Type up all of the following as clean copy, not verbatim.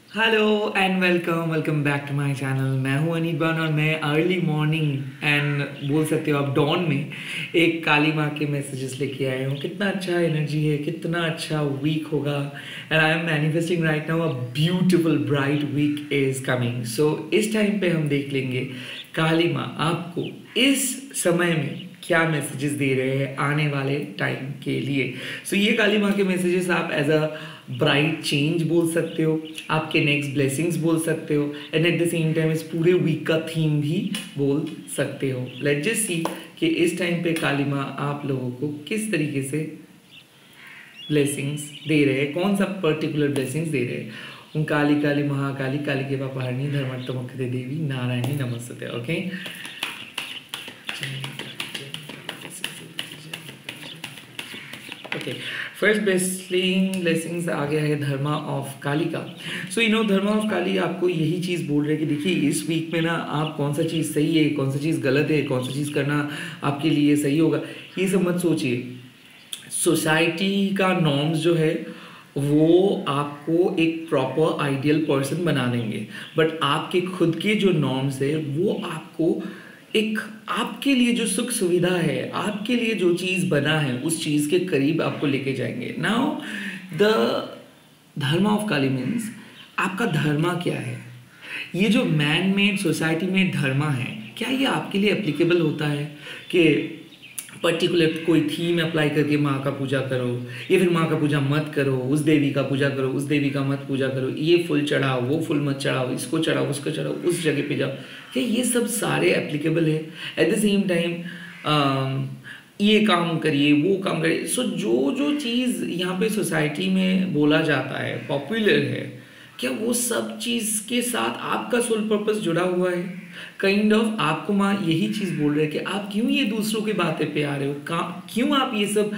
Hello and welcome back to my channel. मैं हूं अनिबान और मैं अर्ली मॉर्निंग एंड बोल सकते हो आप डॉन में एक काली माँ के मैसेजेस लेके आया हूँ। कितना अच्छा एनर्जी है, कितना अच्छा वीक होगा and I am manifesting right now a beautiful bright week is coming. So इस टाइम पे हम देख लेंगे काली माँ आपको इस समय में क्या मैसेजेस दे रहे हैं आने वाले टाइम के लिए। सो ये काली माँ के मैसेजेस आप एज अ ब्राइट चेंज बोल सकते हो, आपके नेक्स्ट ब्लेसिंग्स बोल सकते हो and at the same time इस पूरे वीक का थीम भी बोल सकते हो। लेट्स जस्ट सी कि इस टाइम पे काली माँ आप लोगों को किस तरीके से ब्लेसिंग्स दे रहे हैं, कौन सा पर्टिकुलर ब्लेसिंग्स दे रहे हैं। ओम काली काली महाकाली काली के पापहारिणी धर्मत्तमुख्य देवी नारायणी नमस्ते। ओके, ओके, फर्स्ट ब्लेसिंग्स आ गया है धर्मा ऑफ काली का। सो धर्मा ऑफ काली आपको यही चीज़ बोल रहे हैं कि देखिए इस वीक में ना आप कौन सा चीज़ सही है, कौन सा चीज़ गलत है, कौन सा चीज़ करना आपके लिए सही होगा, ये सब मत सोचिए। सोसाइटी का नॉर्म्स जो है वो आपको एक प्रॉपर आइडियल पर्सन बना देंगे, बट आपके खुद के जो नॉर्म्स है वो आपको एक आपके लिए जो सुख सुविधा है, आपके लिए जो चीज़ बना है उस चीज़ के करीब आपको लेके जाएंगे। Now the dharma of Kali means आपका धर्मा क्या है। ये जो मैन मेड सोसाइटी में धर्मा है, क्या ये आपके लिए एप्लीकेबल होता है कि पर्टिकुलर कोई थीम अप्लाई करके माँ का पूजा करो, या फिर माँ का पूजा मत करो, उस देवी का पूजा करो, उस देवी का मत पूजा करो, ये फूल चढ़ाओ, वो फूल मत चढ़ाओ, इसको चढ़ाओ, उसको चढ़ाओ, उस जगह पे जाओ, क्या ये सब सारे एप्लीकेबल है। एट द सेम टाइम ये काम करिए, वो काम करिए। सो जो जो चीज़ यहाँ पे सोसाइटी में बोला जाता है, पॉपुलर है, क्या वो सब चीज़ के साथ आपका सोल पर्पस जुड़ा हुआ है। काइंड ऑफ आपको माँ यही चीज़ बोल रहे हैं कि आप क्यों ये दूसरों की बातें पे आ रहे हो, क्यों आप ये सब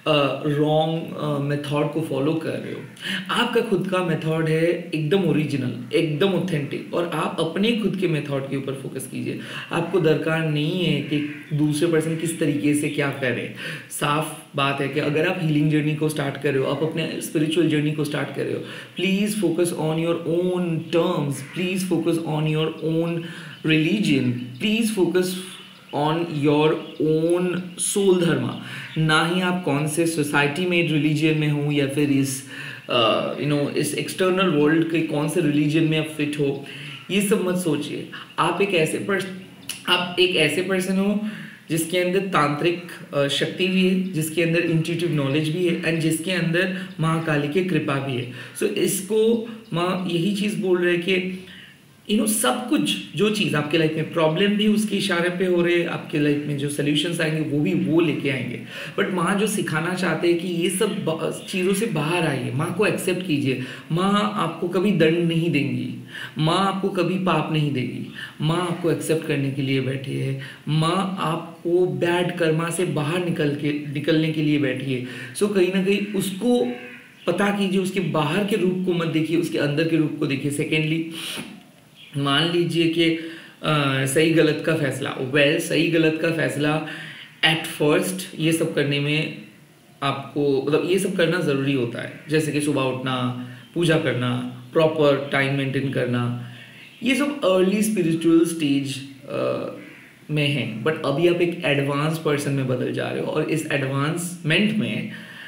रॉन्ग मेथड को फॉलो कर रहे हो। आपका खुद का मेथड है एकदम ओरिजिनल, एकदम ऑथेंटिक, और आप अपने खुद के मेथड के ऊपर फोकस कीजिए। आपको दरकार नहीं है कि दूसरे पर्सन किस तरीके से क्या करे। साफ बात है कि अगर आप हीलिंग जर्नी को स्टार्ट कर रहे हो, आप अपने स्पिरिचुअल जर्नी को स्टार्ट कर रहे हो, please focus on your own terms, please focus on your own religion, please focus on your own soul dharma. ना ही आप कौन से सोसाइटी में रिलीजन में हो, या फिर इस इस एक्सटर्नल वर्ल्ड के कौन से रिलीजन में आप फिट हो, ये सब मत सोचिए। आप एक ऐसे पर्सन हो जिसके अंदर तांत्रिक शक्ति भी है, जिसके अंदर इंट्यूटिव नॉलेज भी है एंड जिसके अंदर माँ काली की कृपा भी है। सो इसको माँ यही चीज़ बोल रहे हैं कि सब कुछ जो चीज़ आपके लाइफ में प्रॉब्लम भी उसके इशारे पे हो रहे हैं, आपके लाइफ में जो सॉल्यूशंस आएंगे वो भी वो लेके आएंगे। बट माँ जो सिखाना चाहते हैं कि ये सब चीज़ों से बाहर आइए, माँ को एक्सेप्ट कीजिए। माँ आपको कभी दंड नहीं देंगी, माँ आपको कभी पाप नहीं देगी, माँ आपको एक्सेप्ट करने के लिए बैठी है। माँ आपको बैड कर्मा से बाहर निकलने के लिए बैठी है। सो कहीं ना कहीं उसको पता कीजिए, उसके बाहर के रूप को मत देखिए, उसके अंदर के रूप को देखिए। सेकेंडली, मान लीजिए कि सही गलत का फैसला, सही गलत का फैसला एट फर्स्ट ये सब करने में आपको मतलब ये सब करना ज़रूरी होता है, जैसे कि सुबह उठना, पूजा करना, प्रॉपर टाइम मेंटेन करना, ये सब अर्ली स्पिरिचुअल स्टेज में है। बट अभी आप एक एडवांस पर्सन में बदल जा रहे हो, और इस एडवांसमेंट में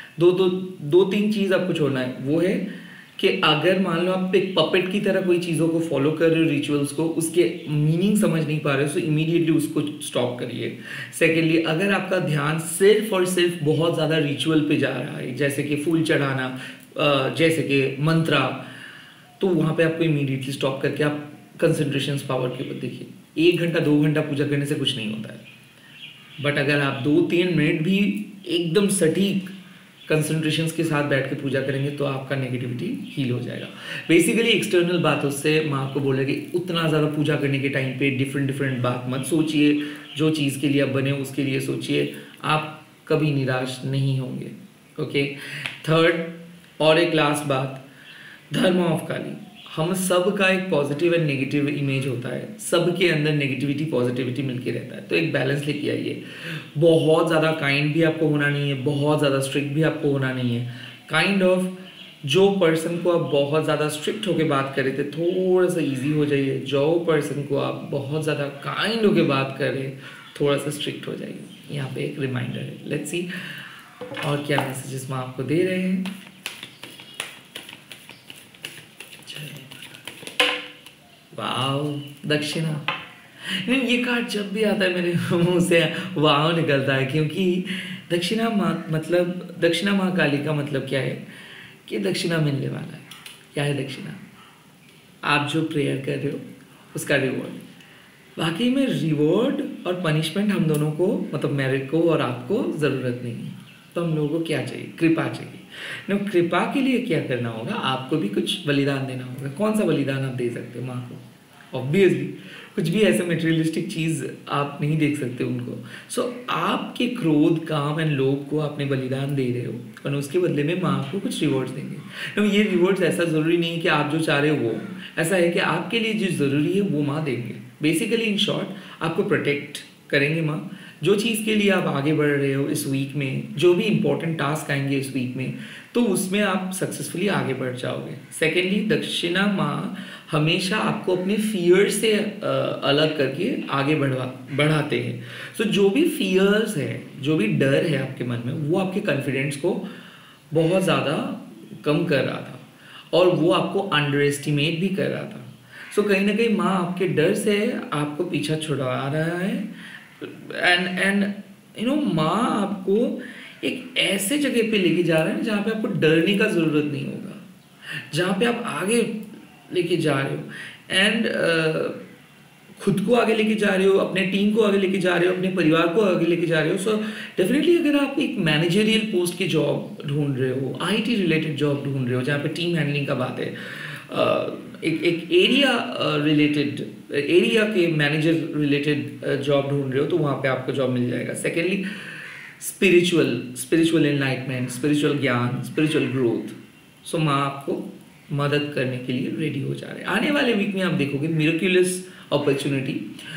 दो तीन चीज़ आपको छोड़ना है। वो है कि अगर मान लो आप एक पपेट की तरह कोई चीज़ों को फॉलो कर रहे हो, रिचुअल्स को, उसके मीनिंग समझ नहीं पा रहे हो, तो इमीडिएटली उसको स्टॉप करिए। सेकेंडली, अगर आपका ध्यान सिर्फ और सिर्फ बहुत ज़्यादा रिचुअल पे जा रहा है, जैसे कि फूल चढ़ाना, जैसे कि मंत्रा, तो वहाँ पे आपको इमीडिएटली स्टॉप करके आप कंसंट्रेशन पावर के ऊपर देखिए। 1 घंटा 2 घंटा पूजा करने से कुछ नहीं होता है, बट अगर आप 2-3 मिनट भी एकदम सटीक कंसंट्रेशंस के साथ बैठ के पूजा करेंगे तो आपका नेगेटिविटी हील हो जाएगा। बेसिकली एक्सटर्नल बातों से माँ आपको बोल रहे कि उतना ज़्यादा पूजा करने के टाइम पे डिफरेंट बात मत सोचिए। जो चीज़ के लिए आप बने उसके लिए सोचिए, आप कभी निराश नहीं होंगे। ओके, थर्ड और एक लास्ट बात, धर्म ऑफ काली। हम सब का एक पॉजिटिव एंड नेगेटिव इमेज होता है, सबके अंदर नेगेटिविटी पॉजिटिविटी मिलके रहता है, तो एक बैलेंस लेके आइए। बहुत ज़्यादा काइंड भी आपको होना नहीं है, बहुत ज़्यादा स्ट्रिक्ट भी आपको होना नहीं है। काइंड ऑफ जो पर्सन को आप बहुत ज़्यादा स्ट्रिक्ट होकर बात कर रहे थे थोड़ा सा इजी हो जाइए, जो पर्सन को आप बहुत ज़्यादा काइंड होकर बात कर रहे थोड़ा सा स्ट्रिक्ट हो जाइए। यहाँ पे एक रिमाइंडर है। लेट्स सी और क्या मैसेजेस मैं आपको दे रहे हैं। वाओ, दक्षिणा। ये कार्ड जब भी आता है मेरे मुंह से वाव निकलता है, क्योंकि दक्षिणा माँ काली का मतलब क्या है कि दक्षिणा मिलने वाला है। क्या है दक्षिणा? आप जो प्रेयर कर रहे हो उसका रिवॉर्ड। वाकई में रिवॉर्ड और पनिशमेंट हम दोनों को, मतलब मेरे को और आपको ज़रूरत नहीं है। तो हम लोगों को क्या चाहिए? कृपा चाहिए। नो, कृपा के लिए क्या करना होगा? आपको भी कुछ बलिदान देना होगा। कौन सा बलिदान आप दे सकते हो माँ को? ऑब्वियसली कुछ भी ऐसे मटेरियलिस्टिक चीज़ आप नहीं देख सकते उनको। सो आपके क्रोध, काम एंड लोभ को आपने बलिदान दे रहे हो और उसके बदले में माँ आपको कुछ रिवॉर्ड्स देंगे। नो, ये रिवॉर्ड्स ऐसा ज़रूरी नहीं है कि आप जो चाह रहे हो वो, ऐसा है कि आपके लिए जो ज़रूरी है वो माँ देंगे। बेसिकली इन शॉर्ट आपको प्रोटेक्ट करेंगे माँ। जो चीज़ के लिए आप आगे बढ़ रहे हो इस वीक में, जो भी इंपॉर्टेंट टास्क आएंगे इस वीक में, तो उसमें आप सक्सेसफुली आगे बढ़ जाओगे। सेकेंडली, दक्षिणा माँ हमेशा आपको अपने फियर से अलग करके आगे बढ़ाते हैं। सो जो भी फियर्स है, जो भी डर है आपके मन में, वो आपके कॉन्फिडेंस को बहुत ज़्यादा कम कर रहा था और वो आपको अंडर एस्टिमेट भी कर रहा था। सो कहीं ना कहीं माँ आपके डर से आपको पीछा छुड़वा रहा है एंड यू नो माँ आपको एक ऐसे जगह पे लेके जा रहा है जहाँ पे आपको डरने का ज़रूरत नहीं होगा, जहाँ पे आप आगे लेके जा रहे हो एंड खुद को आगे लेके जा रहे हो, अपने टीम को आगे लेके जा रहे हो, अपने परिवार को आगे लेके जा रहे हो। सो डेफिनेटली अगर आप एक मैनेजरियल पोस्ट की जॉब ढूंढ रहे हो, आईटी रिलेटेड जॉब ढूंढ रहे हो जहाँ पे टीम हैंडलिंग का बात है, एक एरिया रिलेटेड, एरिया के मैनेजर रिलेटेड जॉब ढूंढ रहे हो, तो वहाँ पे आपको जॉब मिल जाएगा। सेकेंडली, स्पिरिचुअल एनलाइटमेंट, स्पिरिचुअल ज्ञान, स्पिरिचुअल ग्रोथ। सो माँ आपको मदद करने के लिए रेडी हो जा रहे हैं। आने वाले वीक में आप देखोगे miraculous opportunity,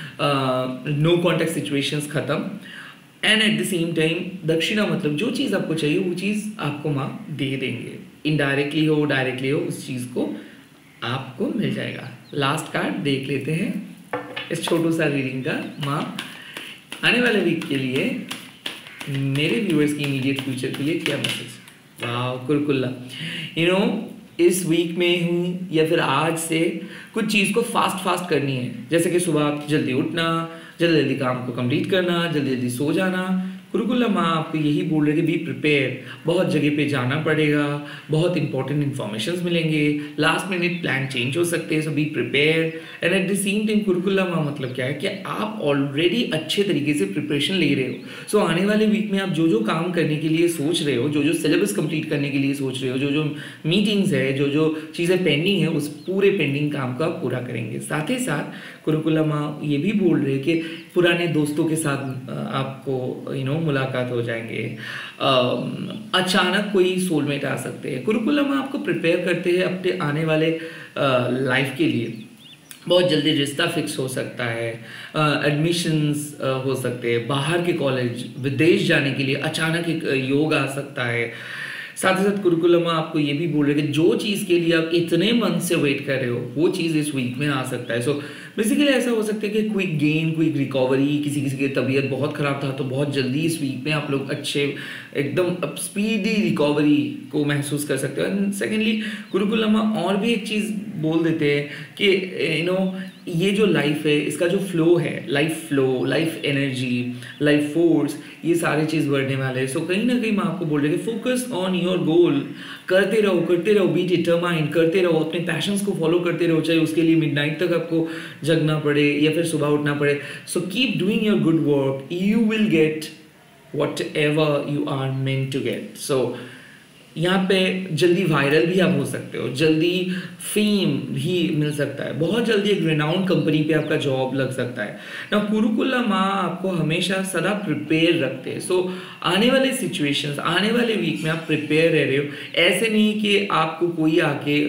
no contact situations खत्म and at the same time Dakshina मतलब जो चीज़ आपको चाहिए वो चीज़ आपको माँ दे देंगे। इनडायरेक्टली हो डायरेक्टली हो, उस चीज़ को आपको मिल जाएगा। लास्ट कार्ड देख लेते हैं इस छोटू सा रीडिंग का। माँ आने वाले वीक के लिए मेरे व्यूअर्स की इमीडिएट फ्यूचर के लिए क्या मैसेज? वाह, कुरकुल्ला। यू नो इस वीक में हूँ या फिर आज से कुछ चीज़ को फास्ट करनी है, जैसे कि सुबह जल्दी उठना, जल्दी जल्दी काम को कंप्लीट करना, जल्दी जल्दी सो जाना। गुरुकुला माँ आपको यही बोल रहे कि बी प्रिपेयर, बहुत जगह पे जाना पड़ेगा, बहुत इंपॉर्टेंट इन्फॉर्मेशन मिलेंगे, लास्ट मिनट प्लान चेंज हो सकते हैं, so be prepare and at the same time Kurukulla माँ मतलब क्या है कि आप ऑलरेडी अच्छे तरीके से प्रिपरेशन ले रहे हो। सो आने वाले वीक में आप जो जो काम करने के लिए सोच रहे हो, जो जो सिलेबस कंप्लीट करने के लिए सोच रहे हो, जो जो मीटिंग्स है, जो जो चीज़ें पेंडिंग है, उस पूरे पेंडिंग काम को आप पूरा करेंगे। साथ ही साथ गुरुकुला माँ ये भी बोल रहे कि पुराने दोस्तों के साथ आपको मुलाकात हो जाएंगे, अचानक कोई सोलमेट आ सकते हैं। गुरुकुला माँ आपको प्रिपेयर करते हैं अपने आने वाले लाइफ के लिए। बहुत जल्दी रिश्ता फिक्स हो सकता है, एडमिशन्स हो सकते हैं, बाहर के कॉलेज, विदेश जाने के लिए अचानक एक योग आ सकता है। साथ ही साथ कुरुकुलम आपको ये भी बोल रहे हैं कि जो चीज़ के लिए आप इतने मन से वेट कर रहे हो वो चीज़ इस वीक में आ सकता है। सो बेसिकली ऐसा हो सकता है कि क्विक गेन, क्विक रिकवरी, किसी किसी की तबीयत बहुत ख़राब था तो बहुत जल्दी इस वीक में आप लोग अच्छे एकदम स्पीडी रिकवरी को महसूस कर सकते हो। एंड सेकेंडली गुरुकुलमा और भी एक चीज़ बोल देते हैं कि ये जो लाइफ है इसका जो फ्लो है, life flow, life energy, life force, ये सारी चीज़ बढ़ने वाले हैं। सो कहीं ना कहीं मैं आपको बोल रही हूँ फोकस ऑन योर गोल, करते रहो, बी डिटरमाइंड, करते रहो, अपने पैशंस को फॉलो करते रहो, चाहे उसके लिए मिडनाइट तक आपको जगना पड़े या फिर सुबह उठना पड़े। So keep doing your good work, you will get whatever you are meant to get. So यहाँ पे जल्दी वायरल भी आप हो सकते हो, जल्दी फेम भी मिल सकता है, बहुत जल्दी एक रेनाउंड कंपनी पे आपका जॉब लग सकता है ना। कुरुकुला माँ आपको हमेशा सदा प्रिपेयर रखते हैं। सो आने वाले सिचुएशंस, आने वाले वीक में आप प्रिपेयर रह रहे हो। ऐसे नहीं कि आपको कोई आके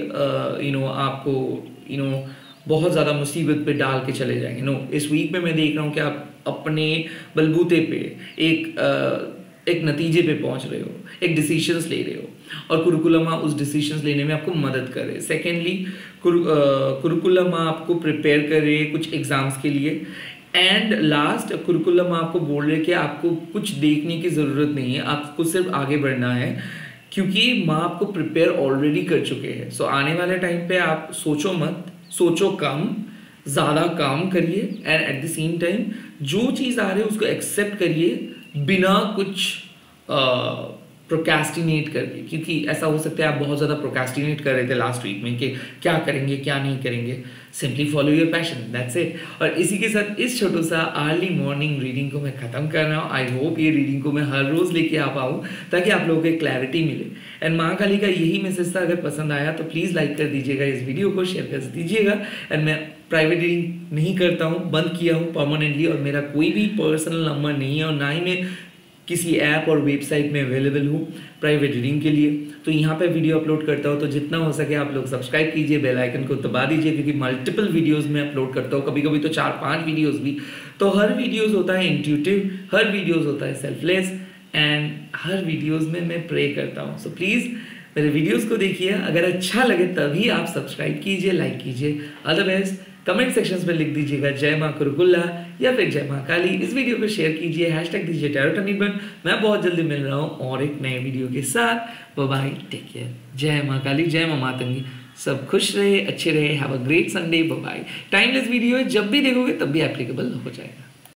आपको बहुत ज़्यादा मुसीबत पे डाल के चले जाएंगे। नो, इस वीक में मैं देख रहा हूँ कि आप अपने बलबूते पे एक एक नतीजे पे पहुंच रहे हो, एक डिसीजंस ले रहे हो, और कुरुकुलम उस डिसीजंस लेने में आपको मदद करे। सेकेंडली कुरुकुलम आपको प्रिपेयर करे कुछ एग्जाम्स के लिए। एंड लास्ट, कुरुकुलम आपको बोल रहे कि आपको कुछ देखने की ज़रूरत नहीं है, आपको सिर्फ आगे बढ़ना है, क्योंकि माँ आपको प्रिपेयर ऑलरेडी कर चुके हैं। सो आने वाले टाइम पे आप सोचो मत, सोचो कम, ज़्यादा काम करिए, and at the same time जो चीज़ आ रही है उसको एक्सेप्ट करिए बिना कुछ प्रोक्रेस्टिनेट करके, क्योंकि ऐसा हो सकता है आप बहुत ज़्यादा प्रोक्रेस्टिनेट कर रहे थे लास्ट वीक में कि क्या करेंगे क्या नहीं करेंगे। Simply follow your passion, that's it. और इसी के साथ इस छोटा सा अर्ली मॉर्निंग रीडिंग को मैं ख़त्म कर रहा हूँ। आई होप ये रीडिंग को मैं हर रोज़ लेके आ पाऊँ ताकि आप लोगों को क्लैरिटी मिले। एंड माँ काली का यही मैसेज था, अगर पसंद आया तो प्लीज़ लाइक कर दीजिएगा, इस वीडियो को शेयर कर दीजिएगा। एंड मैं प्राइवेट रीडिंग नहीं करता हूँ, बंद किया हूँ परमानेंटली, और मेरा कोई भी पर्सनल नंबर नहीं है, और ना ही मैं किसी ऐप और वेबसाइट में अवेलेबल हूँ प्राइवेट रीडिंग के लिए। तो यहाँ पे वीडियो अपलोड करता हूँ, तो जितना हो सके आप लोग सब्सक्राइब कीजिए, बेल आइकन को दबा दीजिए, क्योंकि मल्टीपल वीडियोस में अपलोड करता हूँ, कभी कभी तो 4-5 वीडियोस भी। तो हर वीडियोस होता है इंट्यूटिव, हर वीडियोस होता है सेल्फलेस, एंड हर वीडियोस में मैं प्रे करता हूँ। सो प्लीज़ मेरे वीडियोस को देखिए, अगर अच्छा लगे तभी आप सब्सक्राइब कीजिए, लाइक कीजिए। अदरवाइज कमेंट सेक्शंस में लिख दीजिएगा जय माँ कुरुकुल्ला या फिर जय माँ काली। इस वीडियो को शेयर कीजिए, हैशटैग दीजिए टैरो टर्निंग पॉइंट। मैं बहुत जल्दी मिल रहा हूँ और एक नए वीडियो के साथ। Bye bye, take care. जय माँ काली, जय माँ मातंगी। सब खुश रहे, अच्छे रहे, have a great Sunday. Bye bye. Timeless video है, जब भी देखोगे तब भी एप्लीकेबल हो जाएगा।